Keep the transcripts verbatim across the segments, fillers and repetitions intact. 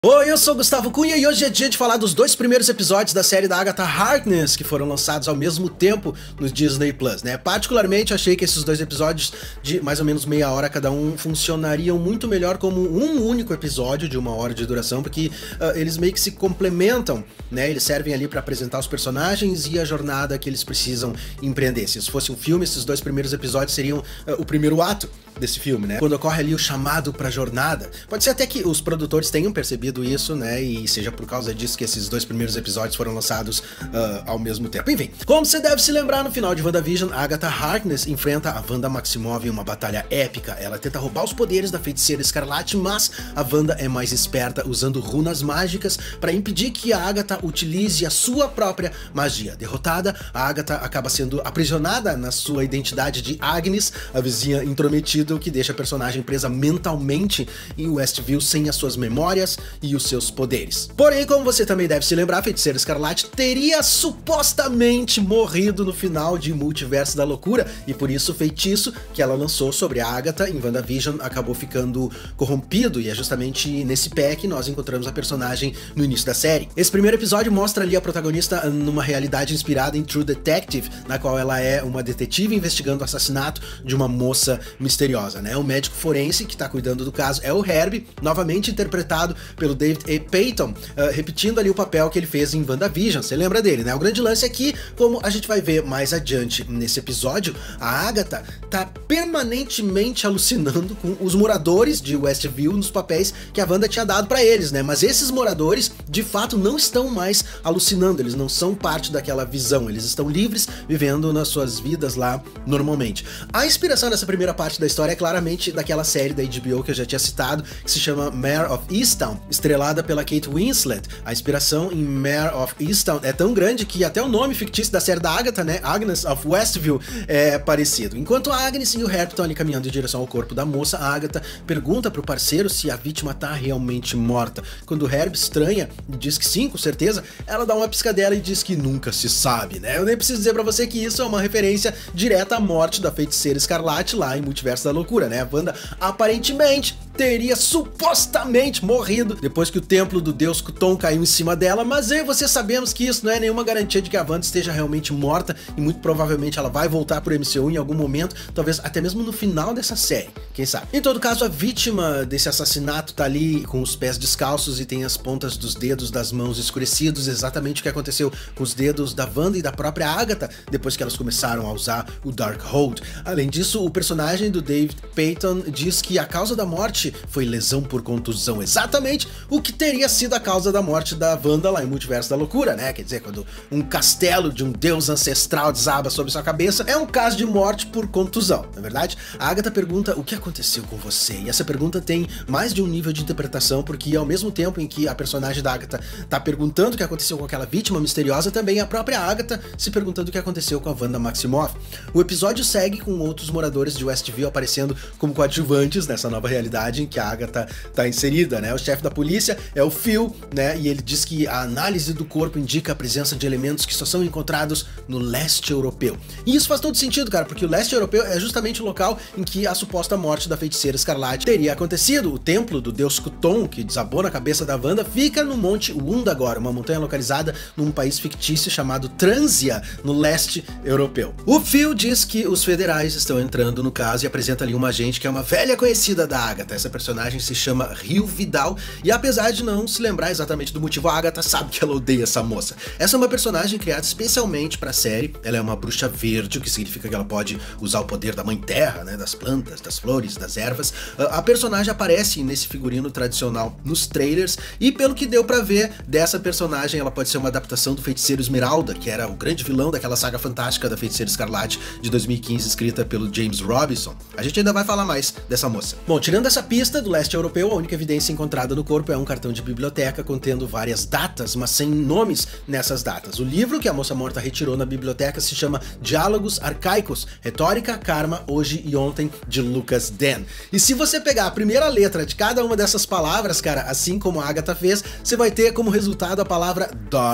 Oi, eu sou o Gustavo Cunha e hoje é dia de falar dos dois primeiros episódios da série da Agatha Harkness que foram lançados ao mesmo tempo no Disney Plus, né? Particularmente achei que esses dois episódios de mais ou menos meia hora cada um funcionariam muito melhor como um único episódio de uma hora de duração, porque uh, eles meio que se complementam, né? Eles servem ali para apresentar os personagens e a jornada que eles precisam empreender. Se isso fosse um filme, esses dois primeiros episódios seriam uh, o primeiro ato desse filme, né? Quando ocorre ali o chamado pra jornada. Pode ser até que os produtores tenham percebido isso, né, e seja por causa disso que esses dois primeiros episódios foram lançados uh, ao mesmo tempo. Enfim, como você deve se lembrar, no final de WandaVision, Agatha Harkness enfrenta a Wanda Maximoff em uma batalha épica. Ela tenta roubar os poderes da Feiticeira Escarlate, mas a Wanda é mais esperta, usando runas mágicas para impedir que a Agatha utilize a sua própria magia. Derrotada, a Agatha acaba sendo aprisionada na sua identidade de Agnes, a vizinha intrometida, o que deixa a personagem presa mentalmente em Westview sem as suas memórias e os seus poderes. Porém, como você também deve se lembrar, a Feiticeira Escarlate teria supostamente morrido no final de Multiverso da Loucura, e por isso o feitiço que ela lançou sobre a Agatha em WandaVision acabou ficando corrompido, e é justamente nesse pé que nós encontramos a personagem no início da série. Esse primeiro episódio mostra ali a protagonista numa realidade inspirada em True Detective, na qual ela é uma detetive investigando o assassinato de uma moça misteriosa, né? O médico forense que tá cuidando do caso é o Herb, novamente interpretado pelo David A. Payton, uh, repetindo ali o papel que ele fez em WandaVision. Você lembra dele, né? O grande lance aqui, como a gente vai ver mais adiante nesse episódio, a Agatha tá permanentemente alucinando com os moradores de Westview nos papéis que a Wanda tinha dado pra eles, né? Mas esses moradores, de fato, não estão mais alucinando, eles não são parte daquela visão, eles estão livres, vivendo nas suas vidas lá normalmente. A inspiração dessa primeira parte da história é claramente daquela série da H B O que eu já tinha citado, que se chama Mare of Easttown, estrelada pela Kate Winslet. A inspiração em Mare of Easttown é tão grande que até o nome fictício da série da Agatha, né, Agnes of Westview, é parecido. Enquanto a Agnes e o Herb estão ali caminhando em direção ao corpo da moça, a Agatha pergunta pro parceiro se a vítima tá realmente morta. Quando o Herb estranha e diz que sim, com certeza, ela dá uma piscadela e diz que nunca se sabe, né? Eu nem preciso dizer pra você que isso é uma referência direta à morte da Feiticeira Escarlate lá em Multiverso da Loucura, né? A Wanda aparentemente teria supostamente morrido depois que o templo do deus Cthon caiu em cima dela, mas eu e você sabemos que isso não é nenhuma garantia de que a Wanda esteja realmente morta, e muito provavelmente ela vai voltar pro M C U em algum momento, talvez até mesmo no final dessa série, quem sabe. Em todo caso, a vítima desse assassinato tá ali com os pés descalços e tem as pontas dos dedos das mãos escurecidos, exatamente o que aconteceu com os dedos da Wanda e da própria Agatha depois que elas começaram a usar o Darkhold. Além disso, o personagem do David Payton diz que a causa da morte foi lesão por contusão, exatamente o que teria sido a causa da morte da Wanda lá em Multiverso da Loucura, né? Quer dizer, quando um castelo de um deus ancestral desaba sobre sua cabeça, é um caso de morte por contusão, na verdade. A Agatha pergunta o que aconteceu com você, e essa pergunta tem mais de um nível de interpretação, porque ao mesmo tempo em que a personagem da Agatha tá perguntando o que aconteceu com aquela vítima misteriosa, também a própria Agatha se perguntando o que aconteceu com a Wanda Maximoff. O episódio segue com outros moradores de Westview aparecendo como coadjuvantes nessa nova realidade em que a Agatha tá inserida, né? O chefe da polícia é o Phil, né? E ele diz que a análise do corpo indica a presença de elementos que só são encontrados no leste europeu. E isso faz todo sentido, cara, porque o leste europeu é justamente o local em que a suposta morte da Feiticeira Escarlate teria acontecido. O templo do deus Cthon, que desabou na cabeça da Wanda, fica no Monte Wundagore, uma montanha localizada num país fictício chamado Transia, no leste europeu. O Phil diz que os federais estão entrando no caso e apresenta ali uma agente que é uma velha conhecida da Agatha. Essa personagem se chama Rio Vidal, e apesar de não se lembrar exatamente do motivo, a Agatha sabe que ela odeia essa moça. Essa é uma personagem criada especialmente pra série. Ela é uma bruxa verde, o que significa que ela pode usar o poder da mãe terra, né, das plantas, das flores, das ervas. A personagem aparece nesse figurino tradicional nos trailers, e pelo que deu pra ver dessa personagem, ela pode ser uma adaptação do Feiticeiro Esmeralda, que era o grande vilão daquela saga fantástica da Feiticeira Escarlate de dois mil e quinze, escrita pelo James Robinson. A gente ainda vai falar mais dessa moça. Bom, tirando essa pista do leste europeu, a única evidência encontrada no corpo é um cartão de biblioteca contendo várias datas, mas sem nomes nessas datas. O livro que a moça morta retirou na biblioteca se chama Diálogos Arcaicos, Retórica, Karma, Hoje e Ontem, de Lucas Den. E se você pegar a primeira letra de cada uma dessas palavras, cara, assim como a Agatha fez, você vai ter como resultado a palavra Dark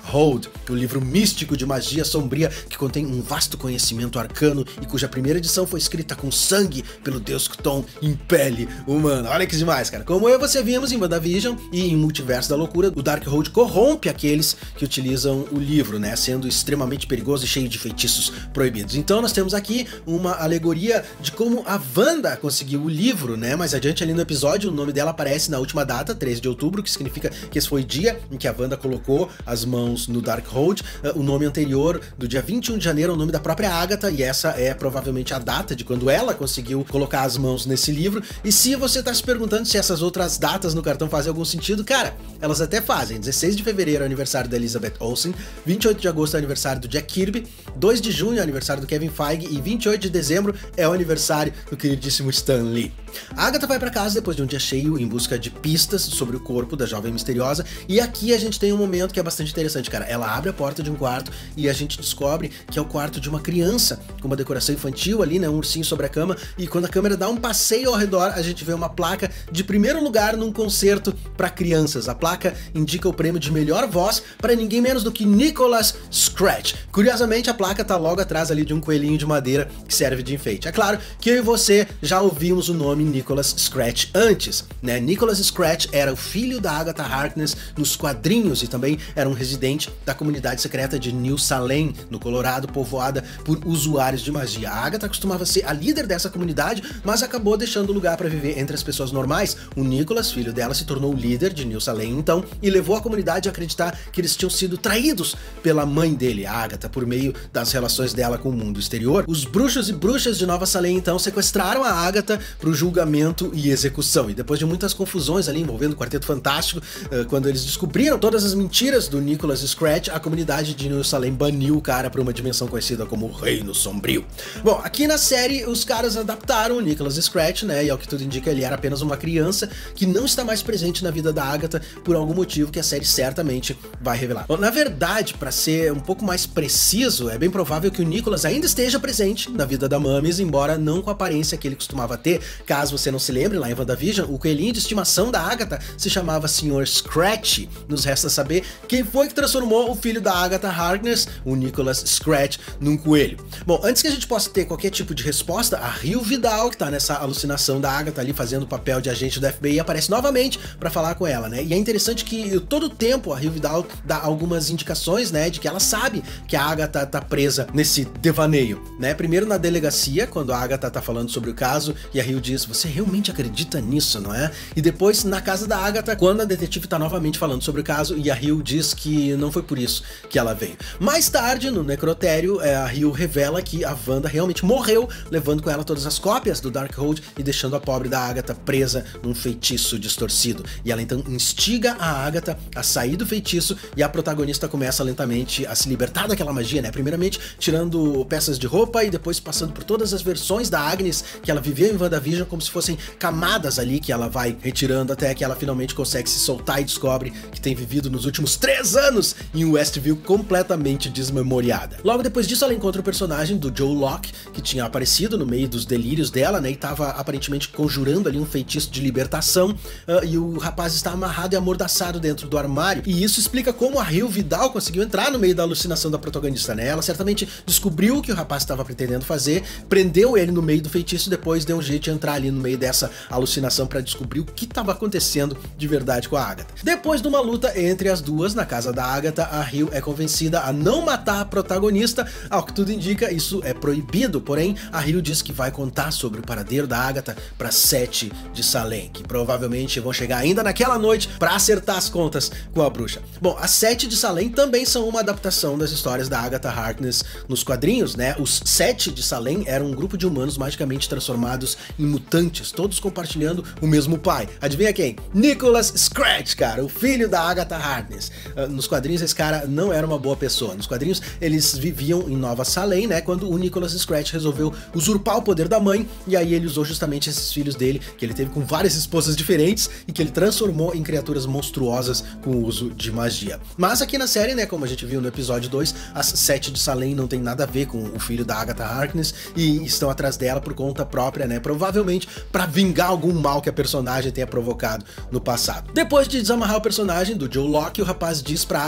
Hold, o livro místico de magia sombria que contém um vasto conhecimento arcano e cuja primeira edição foi escrita com sangue pelo deus Cthon em pele humana. Olha que demais, cara. Como eu e você vimos em WandaVision e em Multiverso da Loucura, o Darkhold corrompe aqueles que utilizam o livro, né, sendo extremamente perigoso e cheio de feitiços proibidos. Então nós temos aqui uma alegoria de como a Wanda conseguiu o livro, né, mais adiante ali no episódio o nome dela aparece na última data, treze de outubro, que significa que esse foi o dia em que a Wanda colocou as mãos no Darkhold. O nome anterior do dia vinte e um de janeiro é o nome da própria Agatha, e essa é provavelmente a data de quando ela conseguiu colocar as mãos nesse livro. E se você tá se perguntando se essas outras datas no cartão fazem algum sentido, cara, elas até fazem. dezesseis de fevereiro é o aniversário da Elizabeth Olsen, vinte e oito de agosto é o aniversário do Jack Kirby, dois de junho é o aniversário do Kevin Feige e vinte e oito de dezembro é o aniversário do queridíssimo Stan Lee. A Agatha vai pra casa depois de um dia cheio em busca de pistas sobre o corpo da jovem misteriosa, e aqui a gente tem um momento que é bastante interessante, cara. Ela abre a porta de um quarto e a gente descobre que é o quarto de uma criança, com uma decoração infantil ali, né, um ursinho sobre a cama, e quando a câmera dá um passeio ao redor, a gente vê uma placa de primeiro lugar num concerto para crianças. A placa indica o prêmio de melhor voz para ninguém menos do que Nicholas Scratch. Curiosamente, a placa tá logo atrás ali de um coelhinho de madeira que serve de enfeite. É claro que eu e você já ouvimos o nome Nicholas Scratch antes, né? Nicholas Scratch era o filho da Agatha Harkness nos quadrinhos e também era um residente da comunidade secreta de New Salem, no Colorado, povoada por usuários de magia. A Agatha costumava ser a líder dessa comunidade, mas acabou deixando lugar para viver entre as pessoas normais. O Nicholas, filho dela, se tornou o líder de New Salem então e levou a comunidade a acreditar que eles tinham sido traídos pela mãe dele, a Agatha, por meio das relações dela com o mundo exterior. Os bruxos e bruxas de Nova Salem então sequestraram a Agatha para o julgamento e execução, e depois de muitas confusões ali envolvendo o Quarteto Fantástico, quando eles descobriram todas as mentiras do Nicholas Scratch, a comunidade de New Salem baniu o cara para uma dimensão conhecida como Reino Sombrio. Bom, aqui na série os caras adaptaram o Nicholas Scratch, né, e ao que tudo indica ele era apenas uma criança que não está mais presente na vida da Agatha por algum motivo que a série certamente vai revelar. Bom, na verdade, para ser um pouco mais preciso, é bem provável que o Nicholas ainda esteja presente na vida da Mummies, embora não com a aparência que ele costumava ter. Caso você não se lembre, lá em WandaVision, o coelhinho de estimação da Agatha se chamava senhor Scratch. Nos resta saber quem foi que transformou o filho da Agatha Harkness, o Nicholas Scratch, num coelho. Bom, antes que a gente possa ter qualquer tipo de resposta, a Rio Vidal, que tá nessa alucinação da Agatha ali fazendo o papel de agente do F B I, aparece novamente para falar com ela, né? E é interessante que todo o tempo a Rio Vidal dá algumas indicações, né, de que ela sabe que a Agatha tá presa nesse devaneio, né? Primeiro na delegacia, quando a Agatha tá falando sobre o caso e a Rio diz: "Você realmente acredita nisso, não é?" E depois na casa da Agatha, quando a detetive tá novamente falando sobre o caso e a Rio diz que não foi por isso que ela veio. Mais tarde, no necrotério, a Rio revela que a Wanda realmente morreu, levando com ela todas as cópias do Darkhold e deixando a pobre da Agatha presa num feitiço distorcido. E ela então instiga a Agatha a sair do feitiço e a protagonista começa lentamente a se libertar daquela magia, né? Primeiramente tirando peças de roupa e depois passando por todas as versões da Agnes que ela viveu em WandaVision, como se fossem camadas ali que ela vai retirando até que ela finalmente consegue se soltar e descobre que tem vivido nos últimos três anos em Westview completamente desmemoriada. Logo depois disso ela encontra o personagem do Joe Locke, que tinha aparecido no meio dos delírios dela, né, e tava aparentemente conjurando ali um feitiço de libertação, uh, e o rapaz está amarrado e amordaçado dentro do armário, e isso explica como a Rio Vidal conseguiu entrar no meio da alucinação da protagonista, né? Ela certamente descobriu o que o rapaz estava pretendendo fazer, prendeu ele no meio do feitiço e depois deu um jeito de entrar ali no meio dessa alucinação para descobrir o que estava acontecendo de verdade com a Agatha. Depois de uma luta entre as duas na casa da Agatha, a Rio é convencida a não matar a protagonista. Ao que tudo indica, isso é proibido, porém a Rio diz que vai contar sobre o paradeiro da Agatha para Sete de Salem, que provavelmente vão chegar ainda naquela noite para acertar as contas com a bruxa. Bom, as Sete de Salem também são uma adaptação das histórias da Agatha Harkness nos quadrinhos, né? Os Sete de Salem eram um grupo de humanos magicamente transformados em mutantes, todos compartilhando o mesmo pai. Adivinha quem? Nicholas Scratch, cara, o filho da Agatha Harkness. Uh, nos quadrinhos esse cara não era uma boa pessoa. Nos quadrinhos eles viviam em Nova Salem, né, quando o Nicholas Scratch resolveu usurpar o poder da mãe, e aí ele usou justamente esses filhos dele, que ele teve com várias esposas diferentes e que ele transformou em criaturas monstruosas com o uso de magia. Mas aqui na série, né, como a gente viu no episódio dois, as Sete de Salem não tem nada a ver com o filho da Agatha Harkness e estão atrás dela por conta própria, né, provavelmente para vingar algum mal que a personagem tenha provocado no passado. Depois de desamarrar o personagem do Joe Locke, o rapaz diz pra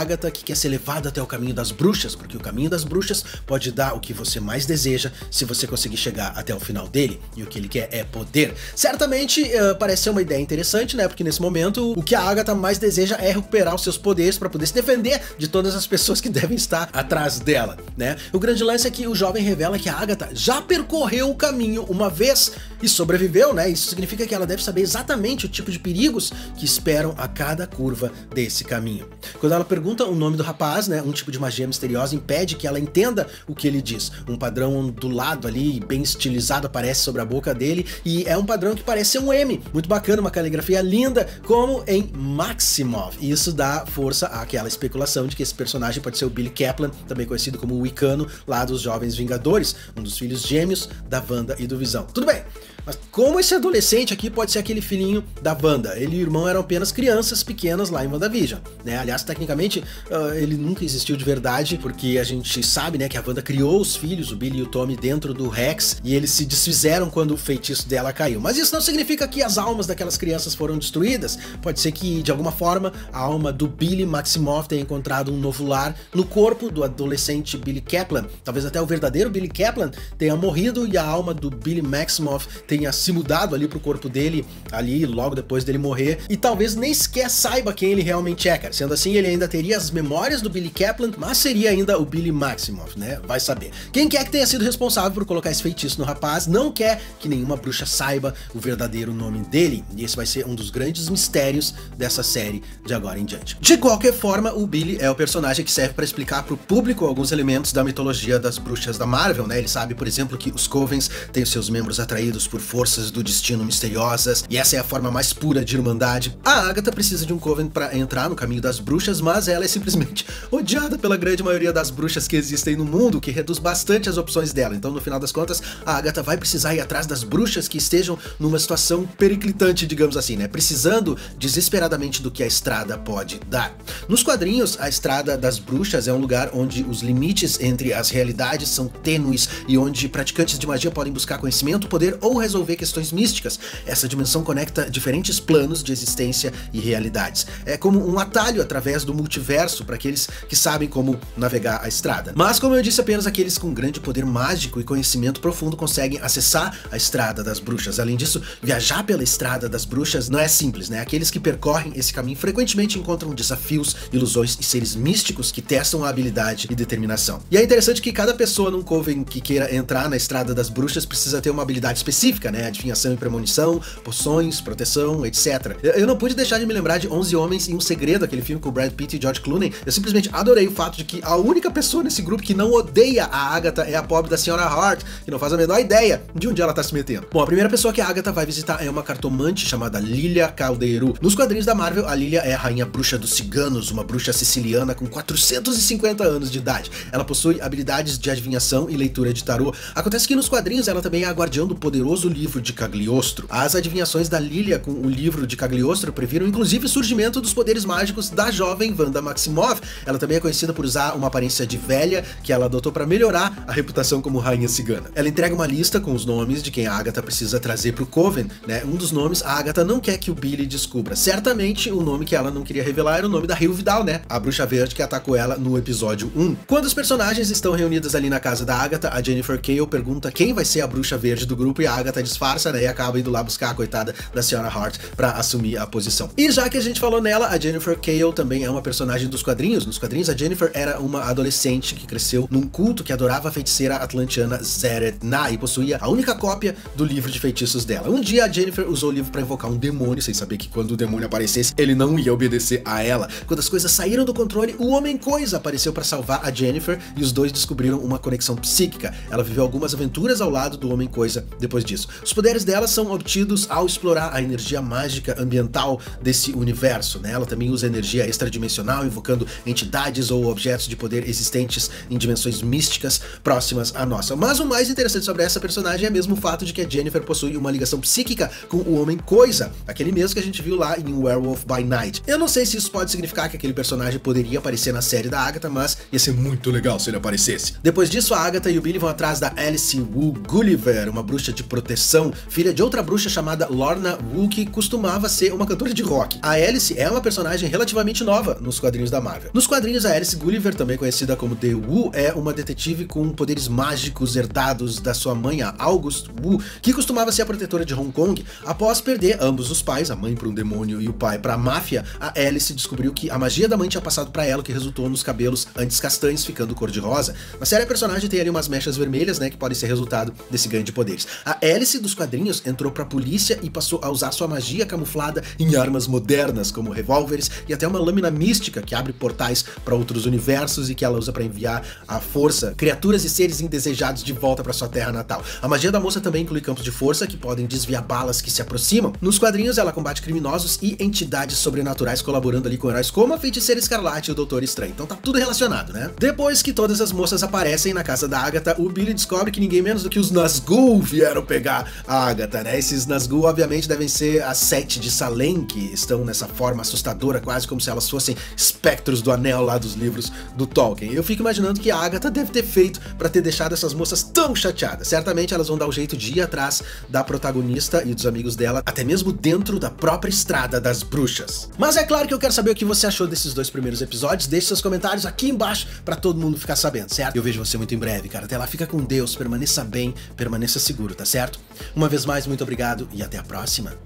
Agatha que quer ser levada até o caminho das bruxas, porque o caminho das bruxas pode dar o que você mais deseja se você conseguir chegar até o final dele, e o que ele quer é poder. Certamente uh, parece ser uma ideia interessante, né, porque nesse momento o que a Agatha mais deseja é recuperar os seus poderes para poder se defender de todas as pessoas que devem estar atrás dela, né. O grande lance é que o jovem revela que a Agatha já percorreu o caminho uma vez e sobreviveu, né, isso significa que ela deve saber exatamente o tipo de perigos que esperam a cada curva desse caminho. Quando ela pergunta o nome do rapaz, né, um tipo de magia misteriosa impede que ela entenda o que ele diz. Um padrão ondulado ali, bem estilizado, aparece sobre a boca dele, e é um padrão que parece ser um M, muito bacana, uma caligrafia linda, como em Maximoff. E isso dá força àquela especulação de que esse personagem pode ser o Billy Kaplan, também conhecido como o Wicano, lá dos Jovens Vingadores, um dos filhos gêmeos da Wanda e do Visão. Tudo bem, mas como esse adolescente aqui pode ser aquele filhinho da Wanda? Ele e o irmão eram apenas crianças pequenas lá em WandaVision, né? Aliás, tecnicamente, uh, ele nunca existiu de verdade, porque a gente sabe, né, que a Wanda criou os filhos, o Billy e o Tommy, dentro do Rex, e eles se desfizeram quando o feitiço dela caiu. Mas isso não significa que as almas daquelas crianças foram destruídas. Pode ser que, de alguma forma, a alma do Billy Maximoff tenha encontrado um novo lar no corpo do adolescente Billy Kaplan. Talvez até o verdadeiro Billy Kaplan tenha morrido e a alma do Billy Maximoff tenha se mudado ali pro corpo dele, ali logo depois dele morrer, e talvez nem sequer saiba quem ele realmente é, cara. Sendo assim, ele ainda teria as memórias do Billy Kaplan, mas seria ainda o Billy Maximoff, né? Vai saber. Quem quer que tenha sido responsável por colocar esse feitiço no rapaz não quer que nenhuma bruxa saiba o verdadeiro nome dele, e esse vai ser um dos grandes mistérios dessa série de agora em diante. De qualquer forma, o Billy é o personagem que serve para explicar pro público alguns elementos da mitologia das bruxas da Marvel, né? Ele sabe, por exemplo, que os Covens têm os seus membros atraídos por forças do destino misteriosas, e essa é a forma mais pura de irmandade. A Agatha precisa de um Coven para entrar no caminho das bruxas, mas ela é simplesmente odiada pela grande maioria das bruxas que existem no mundo, o que reduz bastante as opções dela. Então, no final das contas, a Agatha vai precisar ir atrás das bruxas que estejam numa situação periclitante, digamos assim, né? Precisando desesperadamente do que a estrada pode dar. Nos quadrinhos, a estrada das bruxas é um lugar onde os limites entre as realidades são tênues e onde praticantes de magia podem buscar conhecimento, poder ou resolver questões místicas. Essa dimensão conecta diferentes planos de existência e realidades. É como um atalho através do multiverso para aqueles que sabem como navegar a estrada. Mas, como eu disse, apenas aqueles com grande poder mágico e conhecimento profundo conseguem acessar a estrada das bruxas. Além disso, viajar pela estrada das bruxas não é simples, né? Aqueles que percorrem esse caminho frequentemente encontram desafios, ilusões e seres místicos que testam a habilidade e determinação. E é interessante que cada pessoa num Coven que queira entrar na estrada das bruxas precisa ter uma habilidade específica, né? Adivinhação e premonição, poções, proteção, etcétera. Eu não pude deixar de me lembrar de onze Homens e um Segredo, aquele filme com o Brad Pitt e George Clooney. Eu simplesmente adorei o fato de que a única pessoa nesse grupo que não odeia a Agatha é a pobre da senhora Hart, que não faz a menor ideia de onde ela tá se metendo. Bom, a primeira pessoa que a Agatha vai visitar é uma cartomante chamada Lilia Caldeiro. Nos quadrinhos da Marvel, a Lilia é a rainha bruxa dos ciganos, uma bruxa siciliana com quatrocentos e cinquenta anos de idade. Ela possui habilidades de adivinhação e leitura de tarô. Acontece que nos quadrinhos ela também é a guardiã do poderoso livro de Cagliostro. As adivinhações da Lilia com o livro de Cagliostro previram inclusive o surgimento dos poderes mágicos da jovem Wanda Maximoff. Ela também é conhecida por usar uma aparência de velha que ela adotou para melhorar a reputação como rainha cigana. Ela entrega uma lista com os nomes de quem a Agatha precisa trazer pro Coven, né? Um dos nomes a Agatha não quer que o Billy descubra. Certamente o nome que ela não queria revelar era o nome da Rio Vidal, né? A bruxa verde que atacou ela no episódio um. Quando os personagens estão reunidos ali na casa da Agatha, a Jennifer Cale pergunta quem vai ser a bruxa verde do grupo e a Agatha disfarça, né? E acaba indo lá buscar a coitada da senhora Hart pra assumir a posição. E já que a gente falou nela, a Jennifer Cale também é uma personagem dos quadrinhos. Nos quadrinhos, a Jennifer era uma adolescente que cresceu num culto que adorava a feiticeira atlantiana Zeret-Na e possuía a única cópia do livro de feitiços dela. Um dia, a Jennifer usou o livro pra invocar um demônio, sem saber que quando o demônio aparecesse, ele não ia obedecer a ela. Quando as coisas saíram do controle, o Homem-Coisa apareceu pra salvar a Jennifer e os dois descobriram uma conexão psíquica. Ela viveu algumas aventuras ao lado do Homem-Coisa depois disso. Os poderes dela são obtidos ao explorar a energia mágica ambiental desse universo, né? Ela também usa energia extradimensional, invocando entidades ou objetos de poder existentes em dimensões místicas próximas à nossa. Mas o mais interessante sobre essa personagem é mesmo o fato de que a Jennifer possui uma ligação psíquica com o Homem-Coisa, aquele mesmo que a gente viu lá em Werewolf by Night. Eu não sei se isso pode significar que aquele personagem poderia aparecer na série da Agatha, mas ia ser muito legal se ele aparecesse. Depois disso, a Agatha e o Billy vão atrás da Alice Wu Gulliver, uma bruxa de proteção correção, filha de outra bruxa chamada Lorna Wool, que costumava ser uma cantora de rock. A Alice é uma personagem relativamente nova nos quadrinhos da Marvel. Nos quadrinhos, a Alice Gulliver, também conhecida como The Wool, é uma detetive com poderes mágicos herdados da sua mãe, a August Wool, que costumava ser a protetora de Hong Kong. Após perder ambos os pais, a mãe para um demônio e o pai para a máfia, a Alice descobriu que a magia da mãe tinha passado para ela, o que resultou nos cabelos antes castanhos ficando cor-de-rosa. Na série, a personagem tem ali umas mechas vermelhas, né, que podem ser resultado desse ganho de poderes. A Alice dos quadrinhos entrou pra polícia e passou a usar sua magia camuflada em armas modernas, como revólveres e até uma lâmina mística que abre portais para outros universos e que ela usa para enviar à força criaturas e seres indesejados de volta para sua terra natal. A magia da moça também inclui campos de força que podem desviar balas que se aproximam. Nos quadrinhos, ela combate criminosos e entidades sobrenaturais, colaborando ali com heróis como a Feiticeira Escarlate e o Doutor Estranho. Então tá tudo relacionado, né? Depois que todas as moças aparecem na casa da Agatha, o Billy descobre que ninguém menos do que os Nazgûl vieram pegar a Agatha, né? Esses Nazgûl, obviamente, devem ser as sete de Salem, que estão nessa forma assustadora, quase como se elas fossem espectros do anel lá dos livros do Tolkien. Eu fico imaginando que a Agatha deve ter feito pra ter deixado essas moças tão chateadas. Certamente elas vão dar o jeito de ir atrás da protagonista e dos amigos dela, até mesmo dentro da própria Estrada das Bruxas. Mas é claro que eu quero saber o que você achou desses dois primeiros episódios. Deixe seus comentários aqui embaixo pra todo mundo ficar sabendo, certo? Eu vejo você muito em breve, cara. Até lá, fica com Deus, permaneça bem, permaneça seguro, tá certo? Uma vez mais, muito obrigado e até a próxima.